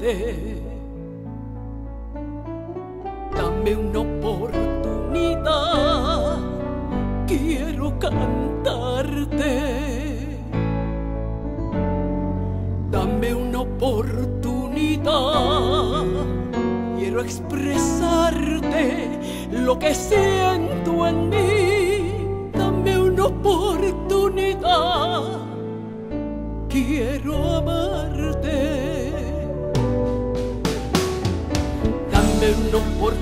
Dame una oportunidad, quiero cantarte. Dame una oportunidad, quiero expresarte lo que siento en mí. Dame una oportunidad, quiero amarte. Dame una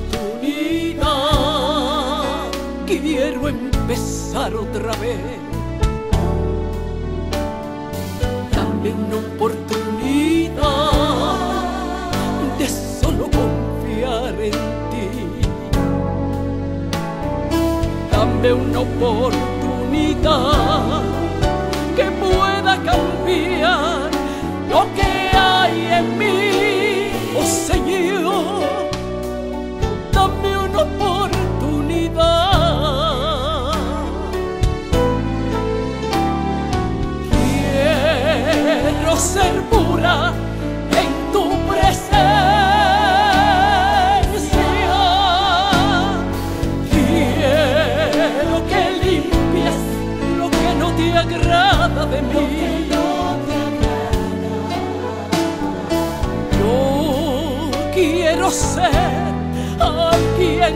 oportunidad, quiero empezar otra vez. Dame una oportunidad de solo confiar en ti. Dame una oportunidad que pueda cambiar lo que hay en mí. Oh Señor, dame una oportunidad. Quiero ser pura en tu presencia. Quiero que limpies lo que no te agrada de mí. Yo quiero ser alguien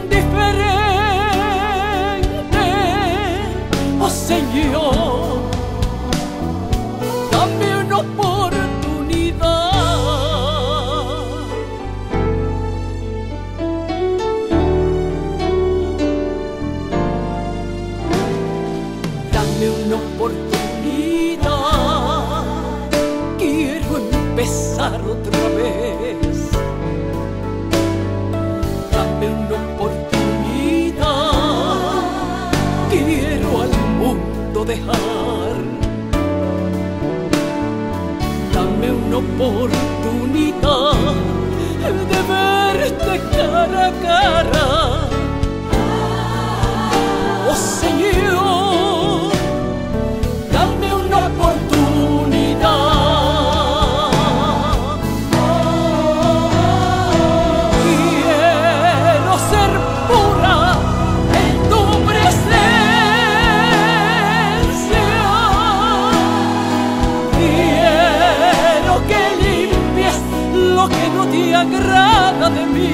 diferente. Oh Señor, dame una oportunidad. Dame una oportunidad, quiero empezar otra vez. Dame una oportunidad, quiero al mundo dejar. Dame una oportunidad de verte cara a cara. Oh Señor, dame una oportunidad. Quiero ser pura en tu presencia. Quiero que limpies lo que no te agrada de mí.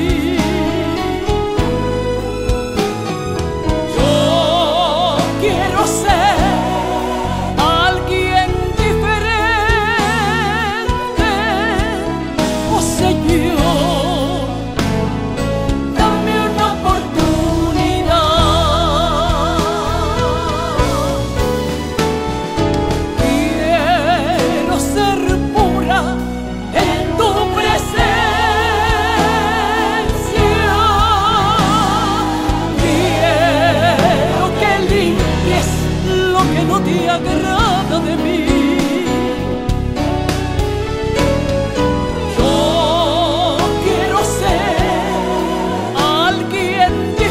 Yo quiero ser alguien diferente. Oh Señor, dame una oportunidad. Quiero ser pura en tu presencia. Quiero que limpies lo que no te agrada de mí. Yo quiero ser alguien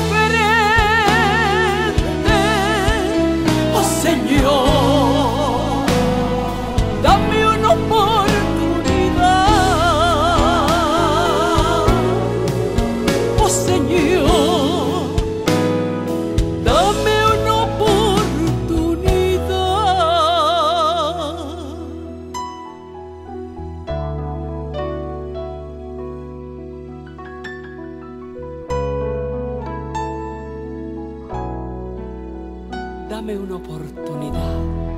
diferente. Oh Señor, dame una oportunidad. Oh Señor, dame una oportunidad. Dame una oportunidad.